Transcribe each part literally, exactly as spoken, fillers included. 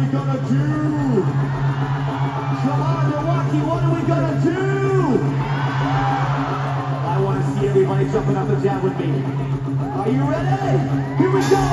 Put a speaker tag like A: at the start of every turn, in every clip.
A: gonna do? Come on, Milwaukee, what are we gonna do? I want to see everybody jumping up and down with me. Are you ready? Here we go!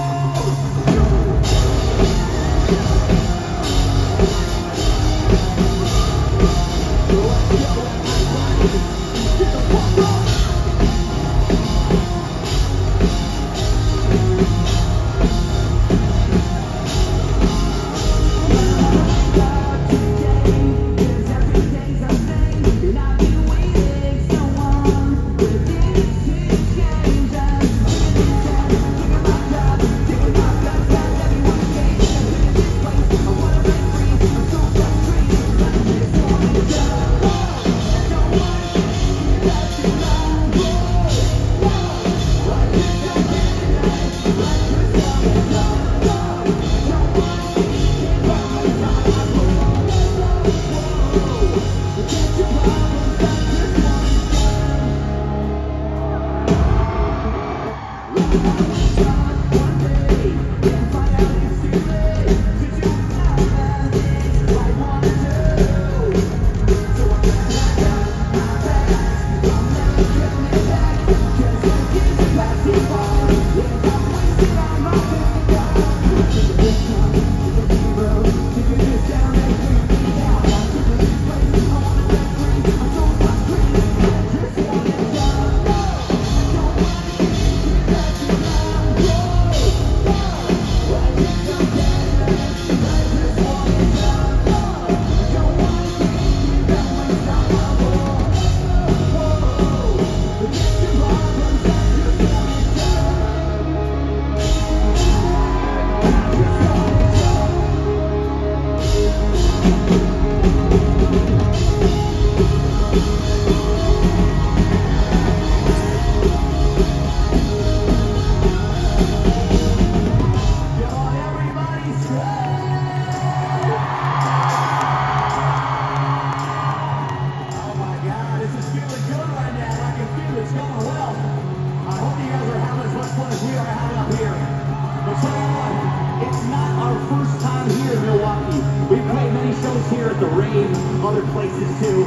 A: Other places too.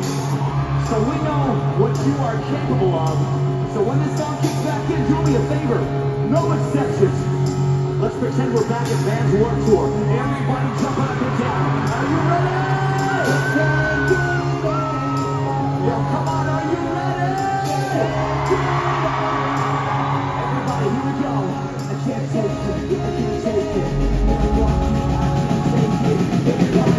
A: So we know what you are capable of. So when this song kicks back in, do me a favor. No exceptions. Let's pretend we're back at Van's Warped Tour. Everybody jump up and down. Are you ready? Yo, come on, are you ready? Everybody, here we go. I can't take it. I can't take it. Here we go.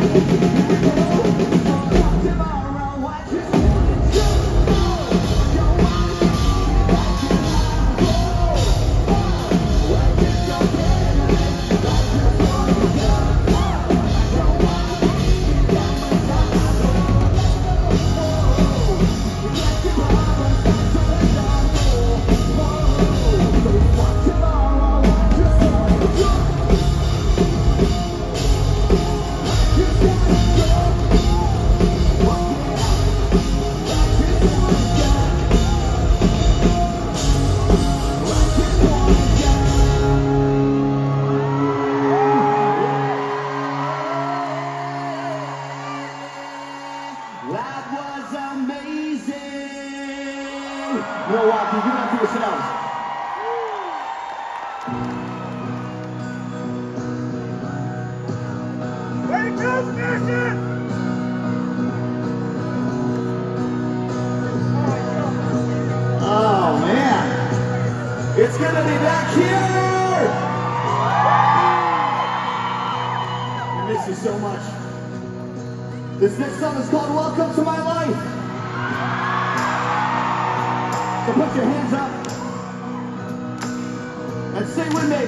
A: Milwaukee, give it up for yourselves. Way to smash it! Oh man, it's gonna be back here. I miss you so much. This next song is called "Welcome to My Life." So put your hands up and sing with me.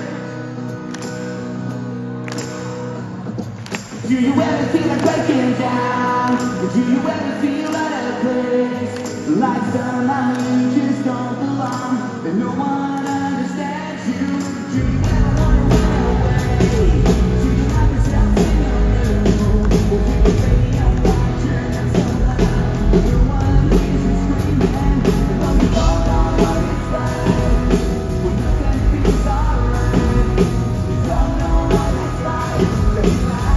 A: Do you ever feel like breaking down? Do you ever feel out of place? Like somebody you just don't belong, and no one understands you. Do you ever want to run away? Do you have yourself in your room? Or do you lay up like turn so loud? No one hears you screaming. When nothing feels alright, you don't know what it's like.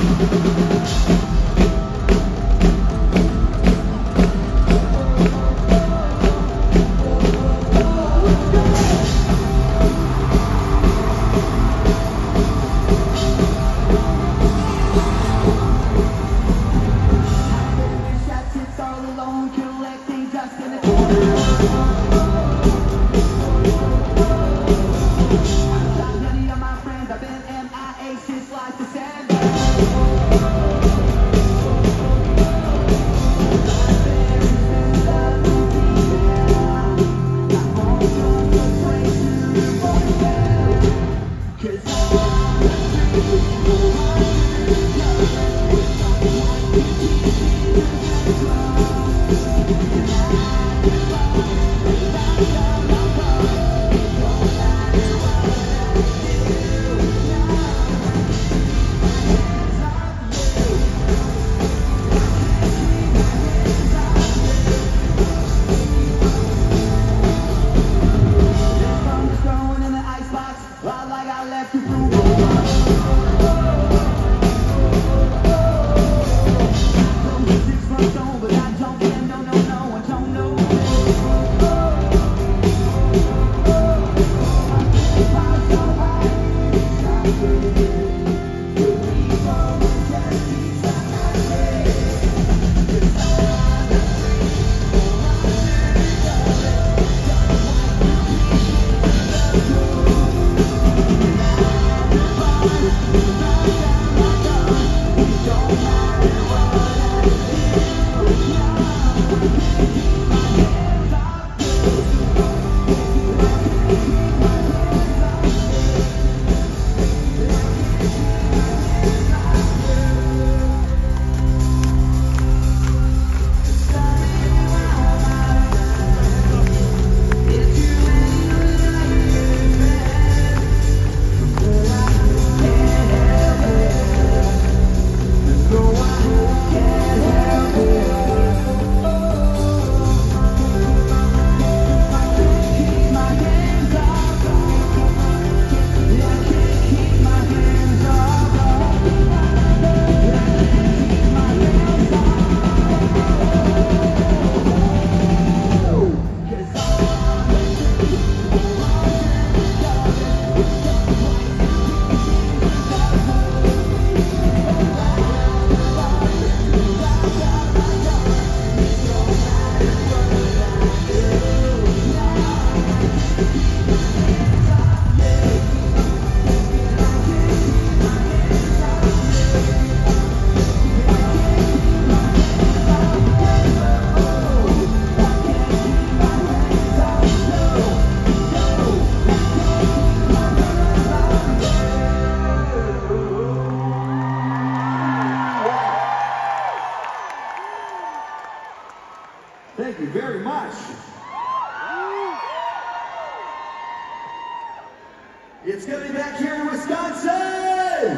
A: It's going to be back here in Wisconsin!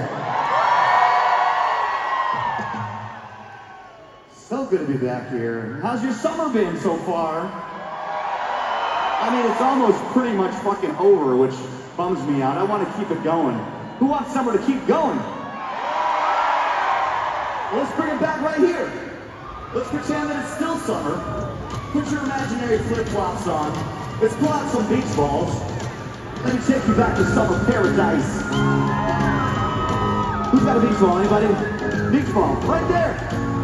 A: So good to be back here. How's your summer been so far? I mean, it's almost pretty much fucking over, which bums me out. I want to keep it going. Who wants summer to keep going? Let's bring it back right here. Let's pretend that it's still summer. Put your imaginary flip-flops on. Let's pull out some beach balls. Let me take you back to summer paradise. Who's got a beach ball? Anybody? Beach ball, right there.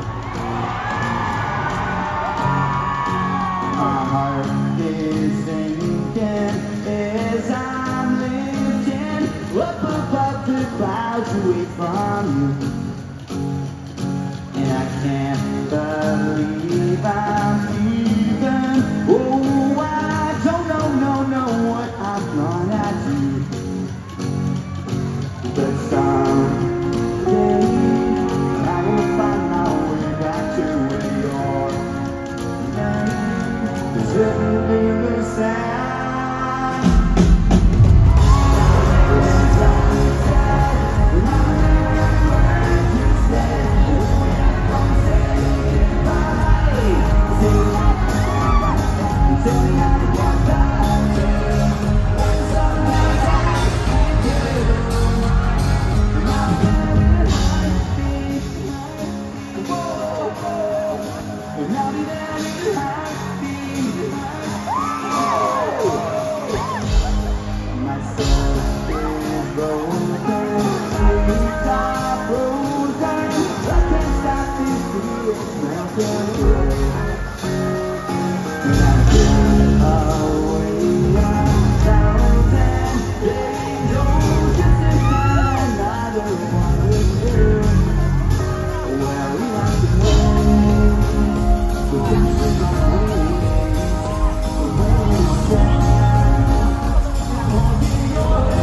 A: My heart is sinking as I'm lifting up above the clouds away from you. And I can't believe I'm leaving. Oh, I don't know, no, no, what I'm gonna do. But someday I will find my way back to where you're. There's certainly the sound. Say stop road turning. I can't stop this fear melting away. And I give away a thousand days. Oh, just to find another one with you. Well, we have to wait. So this is my way. The way it's sad. I won't be your way.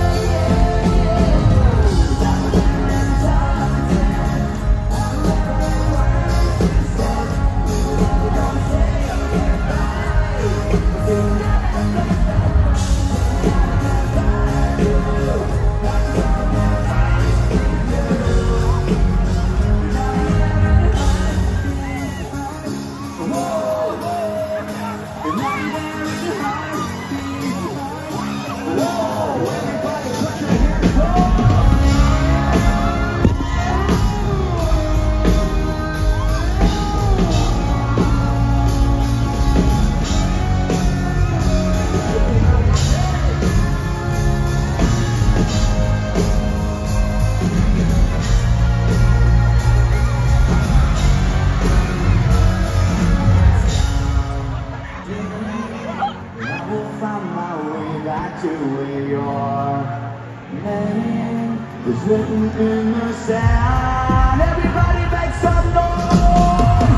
A: It's written in the sound. Everybody make some noise.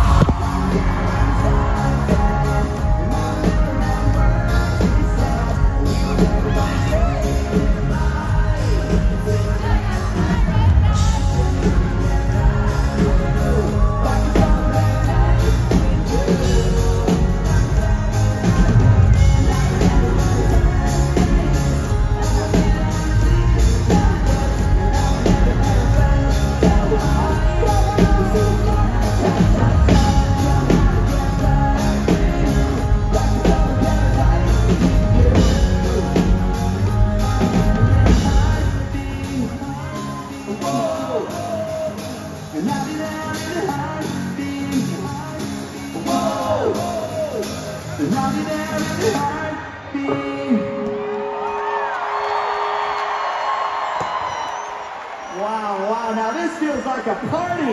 A: Wow, wow, now this feels like a party.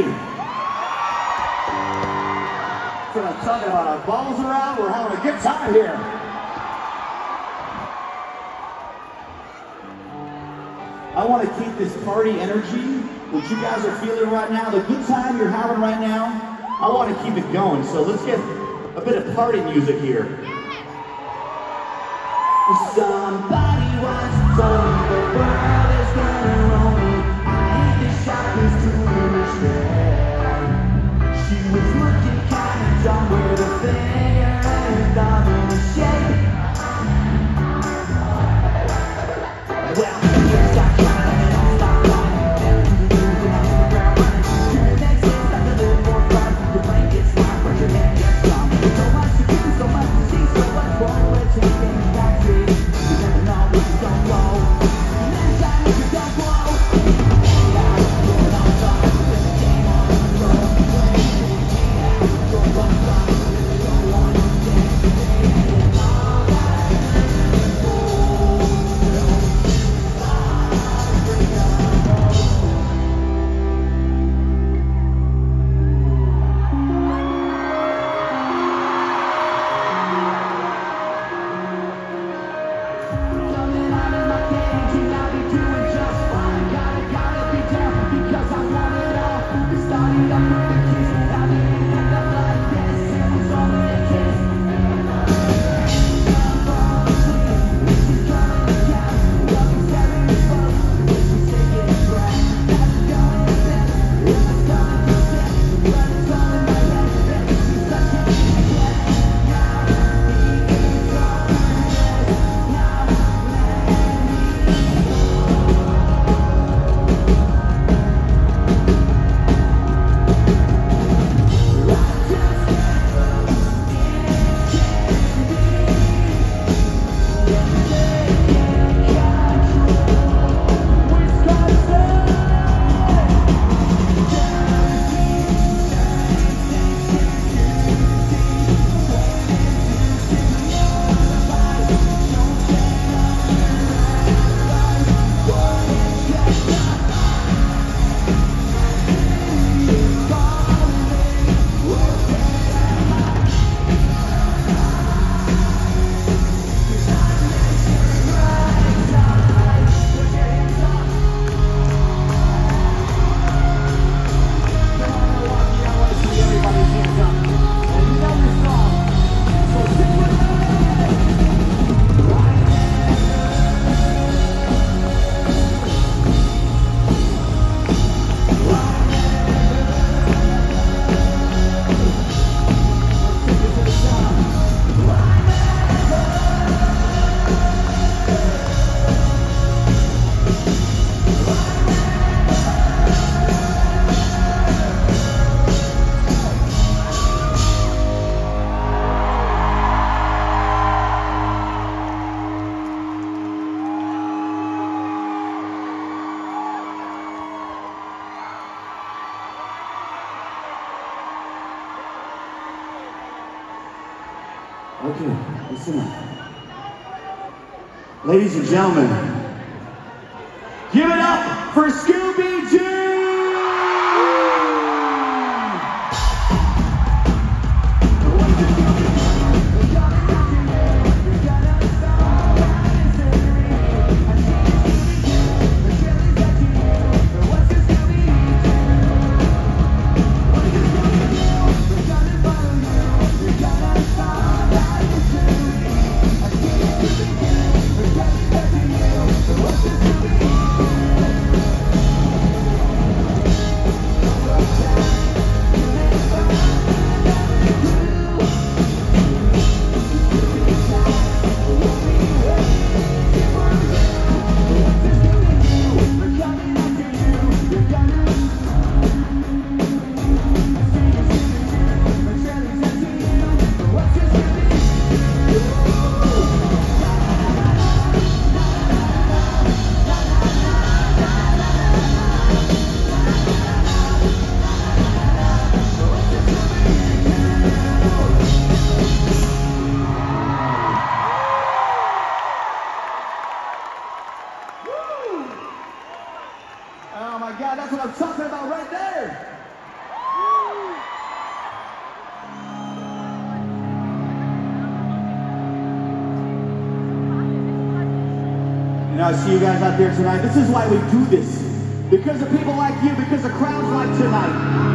A: That's what I'm talking about. Our balls are out, we're having a good time here. I want to keep this party energy, what you guys are feeling right now, the good time you're having right now, I want to keep it going. So let's get a bit of party music here. Somebody once told me the world is gonna roll me. I ain't the sharpest tool in the shed. She was looking kinda dumb with a finger and a thumb in the shade. Well, yes, I tried and I stopped lying. Down to the news and I'm on the ground running. To the next thing, time to live more fun. The blanket's not, but your head gets gone. There's so much to do, so much to see, so much more we're taking back. You never know where you don't go. And then time when you don't blow. Hey, I don't know what I'm talking. There's a game on the road. Hey, I don't know what I'm talking. Don't want to dance today. And all that I do. Coming out of my cage and I'll be doing just fine. Okay, listen up. Ladies and gentlemen, give it up for Scooby-Doo! I see you guys out there tonight. This is why we do this. Because of people like you, because of crowds like tonight.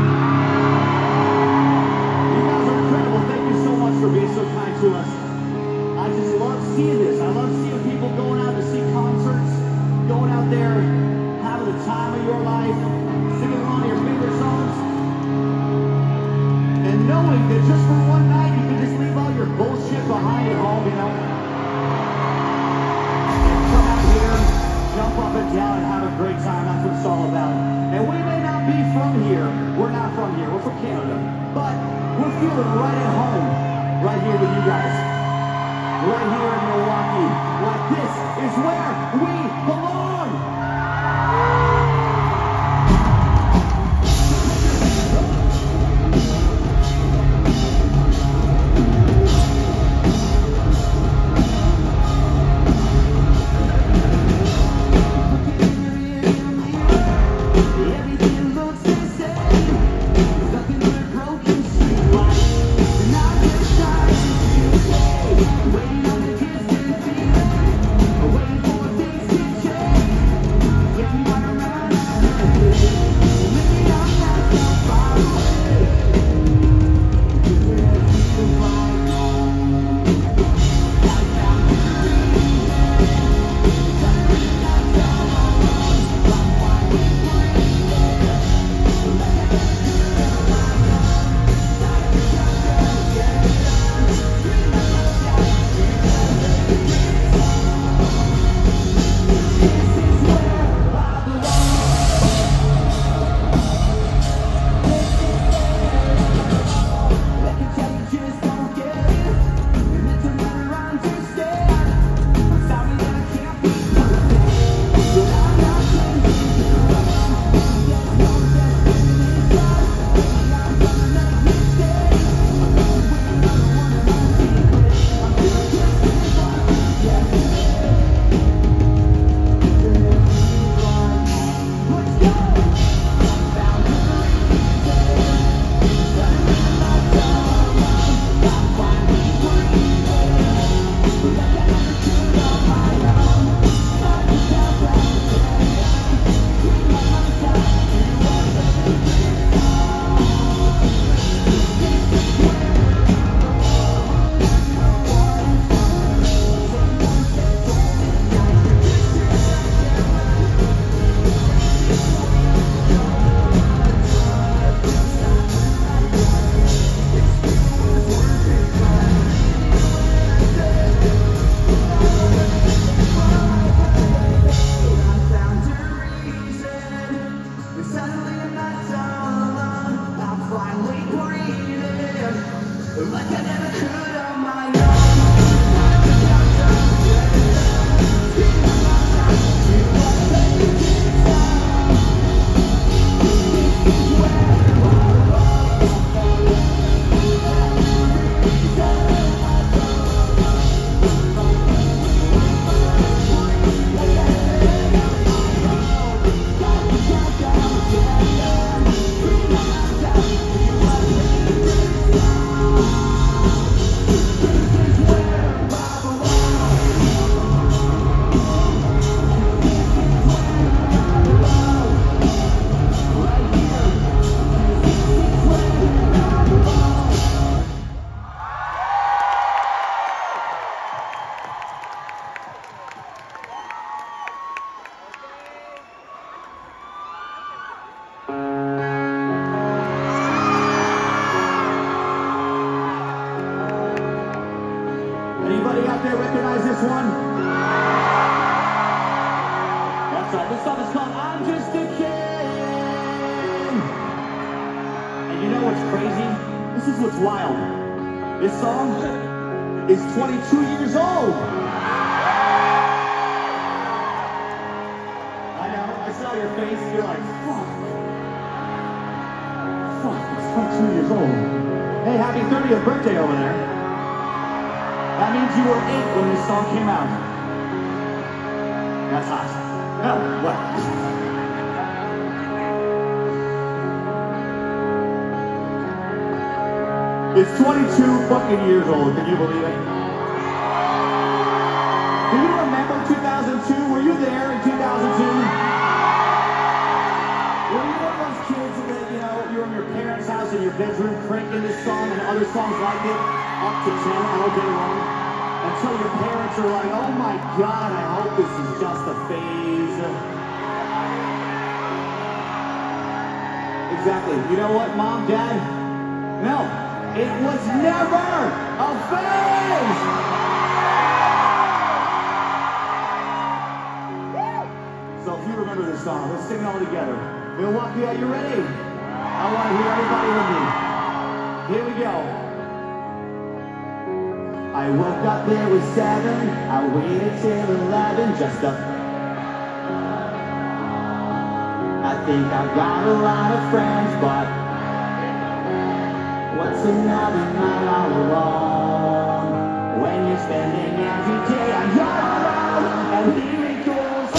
A: You guys are incredible. Thank you so much for being so kind to us. I just love seeing this. I love seeing people going out to see concerts, going out there, having the time of your life, singing along to your favorite songs, and knowing that just for one night you can just leave all your bullshit behind at home, you know? Jump up and down and have a great time. That's what it's all about. And we may not be from here. We're not from here. We're from Canada. But we're feeling right at home right here with you guys. Right here in Milwaukee. Like this is where we belong. Waiting for things to song, I'm Just a Kid. And you know what's crazy? This is what's wild. This song is twenty-two years old. I know, I saw your face, you're like, fuck. Fuck, it's twenty-two years old. Hey, happy thirtieth birthday over there. That means you were eight when this song came out. That's hot. No, what? It's twenty-two fucking years old, can you believe it? Do you remember two thousand two? Were you there in two thousand two? Were you one of those kids that, you know, you were in your parents' house in your bedroom cranking this song and other songs like it up to ten all day long? Until your parents are like, oh my God, I hope this is just a phase. Exactly. You know what, Mom, Dad? No. It was never a phase! So if you remember this song, let's sing it all together. Milwaukee, are you ready? I want to hear everybody with me. Here we go. I woke up, there was seven. I waited till eleven just to... I think I've got a lot of friends, but... what's another night all alone? When you're spending every day on your own, and here it goes.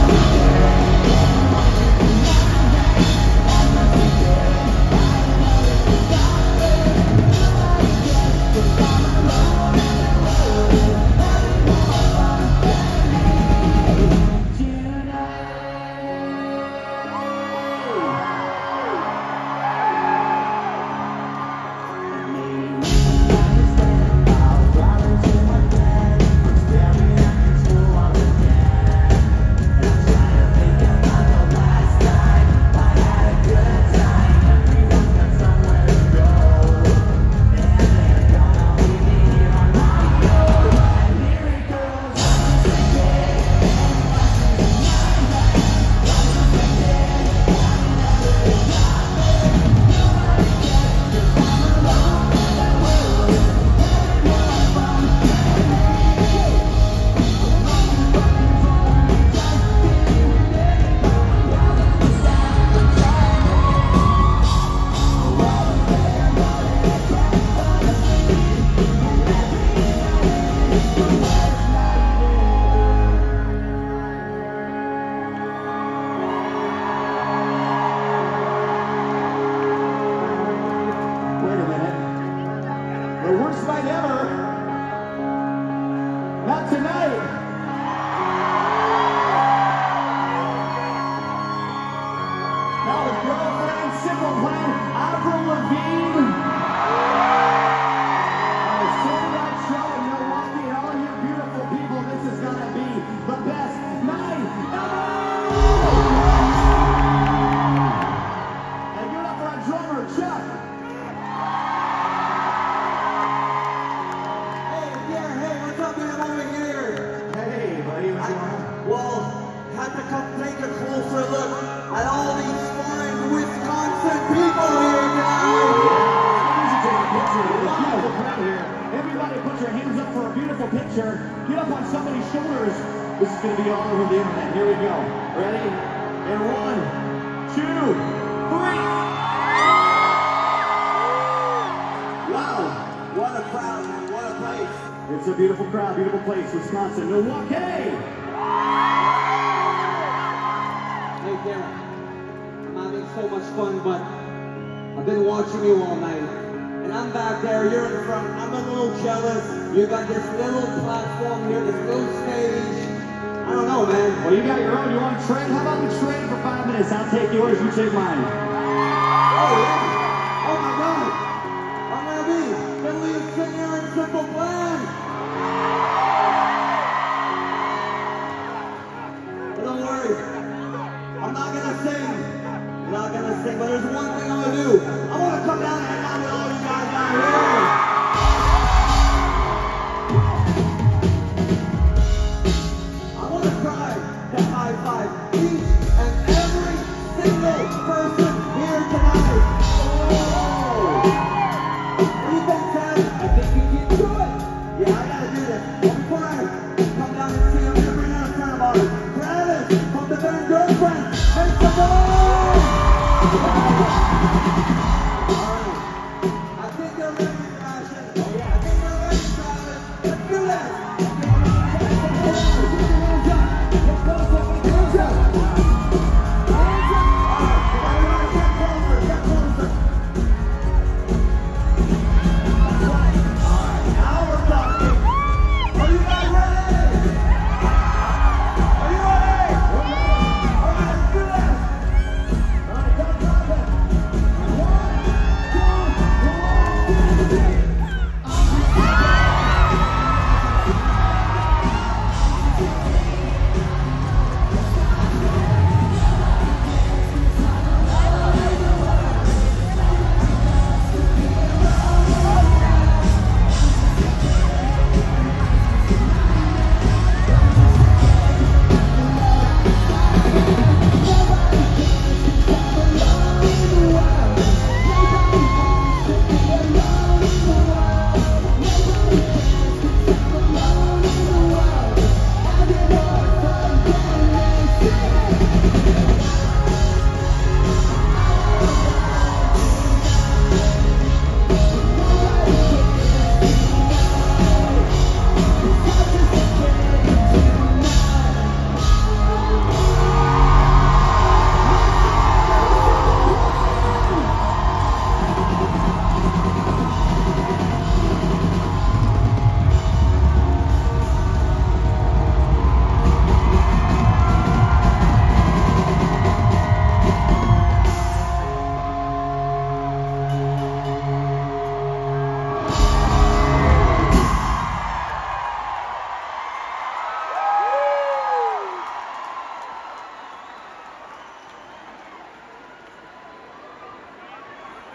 A: Avril Lavigne. I was sitting that show in Milwaukee, and all you beautiful people, this is gonna be the best night ever! And give it up for our drummer, Chuck.
B: Hey, Pierre, hey, what's up, man? I'm over here.
A: Hey, buddy, what's going on?
B: Well, had to come take a closer look at all these fine Wisconsin people here tonight.
A: Everybody put your hands up for a beautiful picture. Get up on somebody's shoulders. This is going to be all over the internet. Here we go. Ready? And one, two, three.
B: Wow, what a crowd, man. What a place.
A: It's a beautiful crowd, beautiful place, Wisconsin, Milwaukee.
B: Hey, Darren, I'm having so much fun, but I've been watching you all night. And I'm back there, you're in front, I'm a little jealous. You got this little platform here, this little stage. I don't know, man.
A: Well, you got your own, you want to trade? How about we trade for five minutes? I'll take yours, you take mine.
B: Oh, yeah? Oh, my God. I'm gonna be the lead singer in Simple Plan. But don't worry, I'm not gonna sing. I'm not gonna sing, but there's one thing I'm gonna do. I wanna come down and hang out with all you guys down here. I wanna try to high five each and every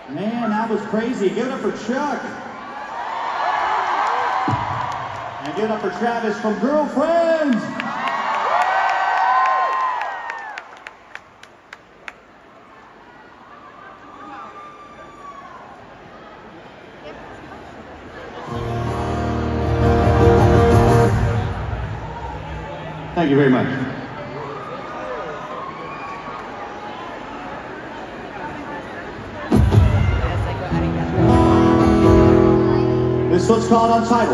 C: Man, that was crazy. Give it up for Chuck. And give it up for Travis from Girlfriends. Thank you very much. This one's called Untitled.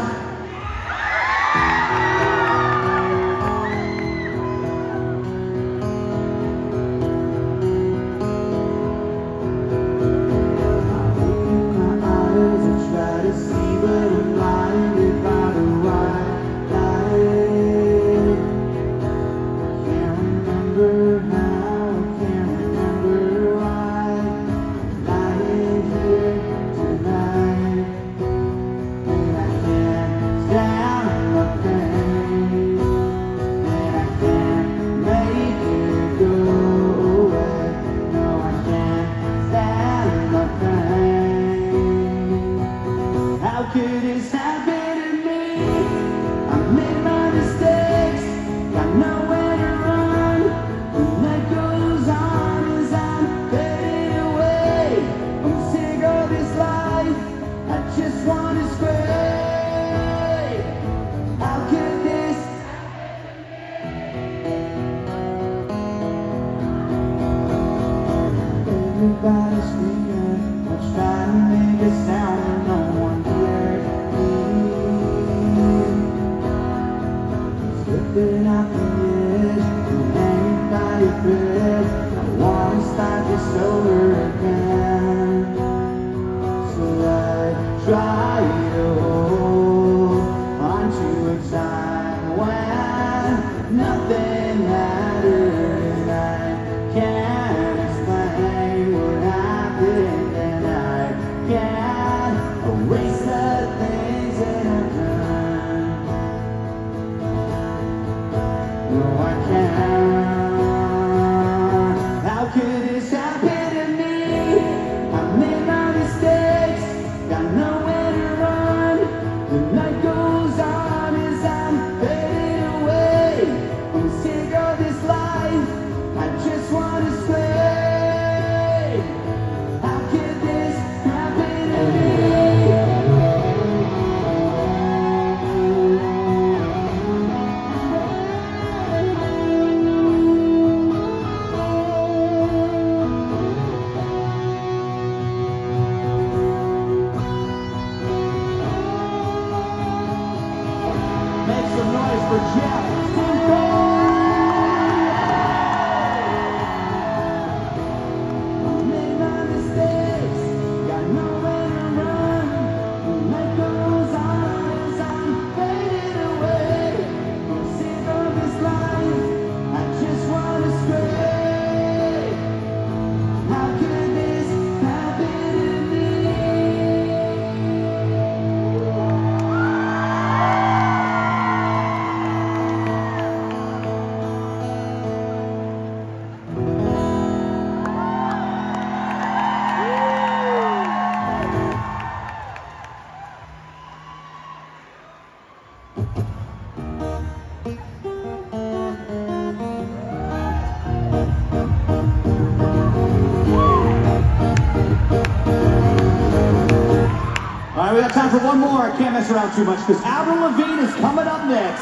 C: We got time for one more. I can't mess around too much because Avril Lavigne is coming up next.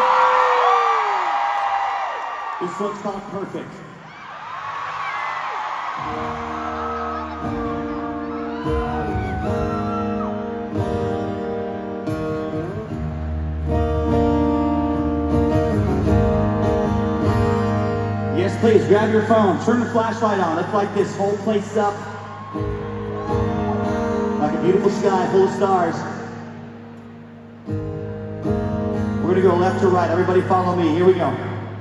C: This one's called Perfect. Yes, please, grab your phone. Turn the flashlight on. Let's light this whole place up. Like a beautiful sky full of stars. We're going to go left to right. Everybody follow me. Here we go.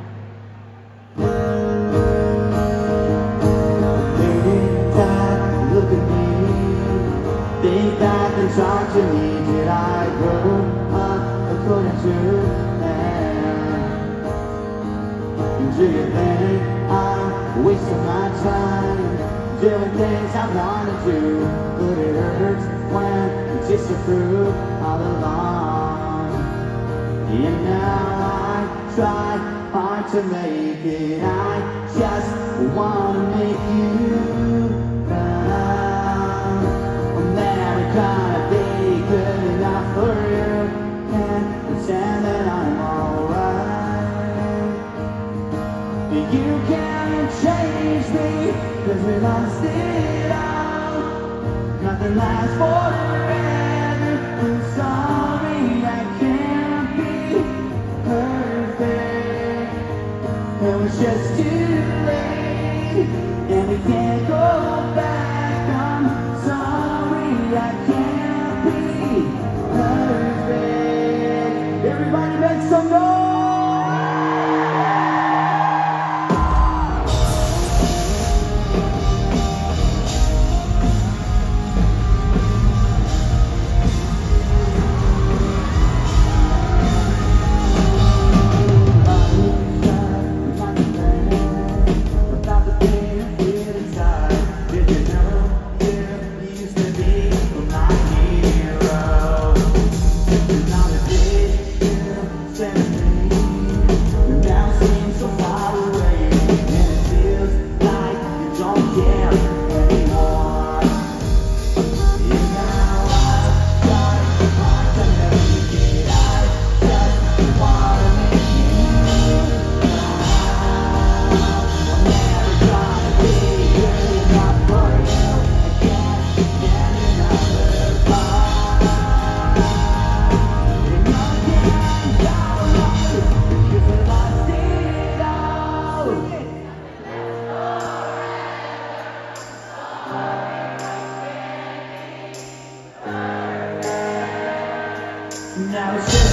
C: Look at me. Think back and talk to me. Did I grow up according to plan? Do you think I'm wasting my time? doing things I wanna do, but it hurts when it's just the fruit all along. And now I try hard to make it, I just wanna make you proud. I'm never gonna be good enough for you, can't pretend that I'm alright. You can't change me, cause we lost it all. Nothing lasts forever. I'm sorry I can't be perfect. It was just too late, and we can't go back. I'm sorry I can't be perfect. Everybody make some noise! Now it's just